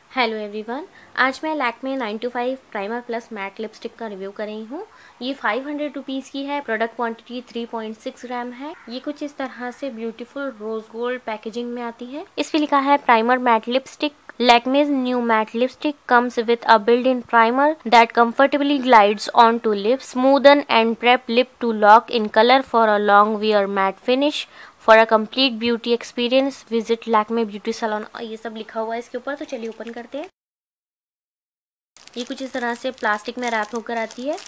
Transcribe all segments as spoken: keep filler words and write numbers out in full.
Hello everyone, आज मैं Lakme nine to five primer plus matte lipstick का review कर रही हूँ। ये फाइव हंड्रेड रुपीज़ की है। Product quantity three point six gram है। ये कुछ इस तरह से ब्यूटीफुल रोज गोल्ड पैकेजिंग में आती है। इस पे लिखा है primer matte lipstick. Lakme's new matte lipstick comes with a built-in primer that comfortably glides onto lips, smoothen and prep lip to lock in color for a long wear matte finish. For a complete beauty experience, visit Lakme Beauty Salon। ये सब लिखा हुआ है इसके ऊपर, तो चलिए open करते हैं। ये कुछ इस तरह से प्लास्टिक में रैप होकर आती है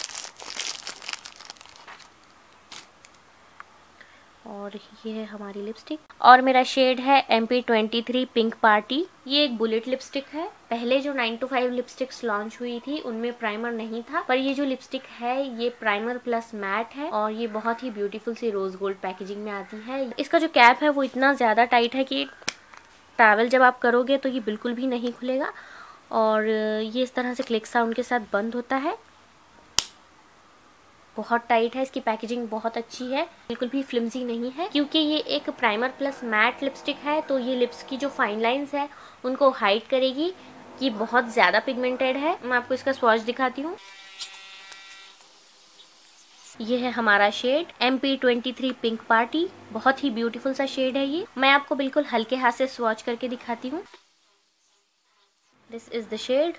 और ये है हमारी लिपस्टिक और मेरा शेड है M P twenty three pink party. ये एक बुलेट लिपस्टिक है। पहले जो nine to five lipsticks launch हुई थी उनमें प्राइमर नहीं था, पर ये जो लिपस्टिक है ये प्राइमर प्लस मैट है और ये बहुत ही ब्यूटीफुल सी रोज गोल्ड पैकेजिंग में आती है। इसका जो कैप है वो इतना ज्यादा टाइट है कि ट्रैवल जब आप करोगे तो ये बिल्कुल भी नहीं खुलेगा और ये इस तरह से क्लिक साउंड के साथ बंद होता है। बहुत टाइट है। इसकी पैकेजिंग बहुत अच्छी है, बिल्कुल भी फ्लिमजी नहीं है। क्योंकि ये एक प्राइमर प्लस मैट लिपस्टिक है तो ये लिप्स की जो फाइन लाइंस है उनको हाइड करेगी। ये बहुत ज्यादा पिगमेंटेड है। मैं आपको इसका स्वॉच दिखाती हूँ। ये है हमारा shade M P twenty three pink party. बहुत ही ब्यूटीफुल सा शेड है ये। मैं आपको बिल्कुल हल्के हाथ से स्वॉच करके दिखाती हूँ। This is the shade.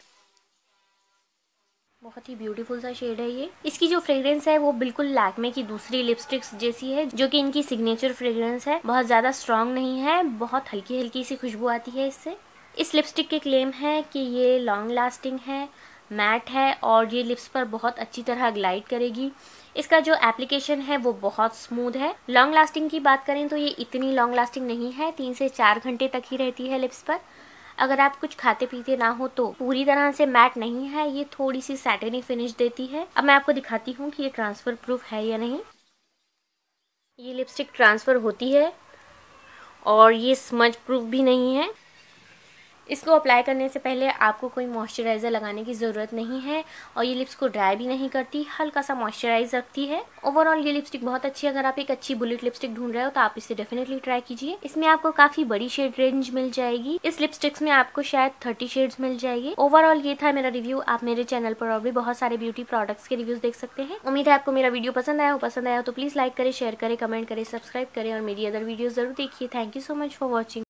बहुत ही ब्यूटीफुल सा शेड है ये। इसकी जो फ्रेग्रेंस है वो बिल्कुल लैक्मे की दूसरी लिपस्टिक्स जैसी है, जो कि इनकी सिग्नेचर फ्रेग्रेंस है। बहुत ज्यादा स्ट्रॉन्ग नहीं है, बहुत हल्की हल्की सी खुशबू आती है इससे। इस लिपस्टिक के क्लेम है कि ये लॉन्ग लास्टिंग है, मैट है और ये लिप्स पर बहुत अच्छी तरह ग्लाइड करेगी। इसका जो एप्लीकेशन है वो बहुत स्मूथ है। लॉन्ग लास्टिंग की बात करें तो ये इतनी लॉन्ग लास्टिंग नहीं है, तीन से चार घंटे तक ही रहती है लिप्स पर। अगर आप कुछ खाते पीते ना हो तो पूरी तरह से मैट नहीं है, ये थोड़ी सी सैटिनी फिनिश देती है। अब मैं आपको दिखाती हूँ कि ये ट्रांसफर प्रूफ है या नहीं। ये लिपस्टिक ट्रांसफर होती है और ये स्मज प्रूफ भी नहीं है। इसको अप्लाई करने से पहले आपको कोई मॉइस्चराइज़र लगाने की ज़रूरत नहीं है और ये लिप्स को ड्राई भी नहीं करती, हल्का सा मॉइस्चराइज रखती है। ओवरऑल ये लिपस्टिक बहुत अच्छी है। अगर आप एक अच्छी बुलेट लिपस्टिक ढूंढ रहे हो तो आप इसे डेफिनेटली ट्राई कीजिए। इसमें आपको काफ़ी बड़ी शेड रेंज मिल जाएगी। इस लिपस्टिक्स में आपको शायद थर्टी शेड्स मिल जाएगी। ओवरऑल ये था मेरा रिव्यू। आप मेरे चैनल पर और भी बहुत सारे ब्यूटी प्रोडक्ट्स के रिव्यूज देख सकते हैं। उम्मीद है आपको मेरा वीडियो पसंद आया हो। पसंद आया हो तो प्लीज़ लाइक करें, शेयर करें, कमेंट करें, सब्सक्राइब करें और मेरी अदर वीडियो जरूर देखिए। Thank you so much for watching.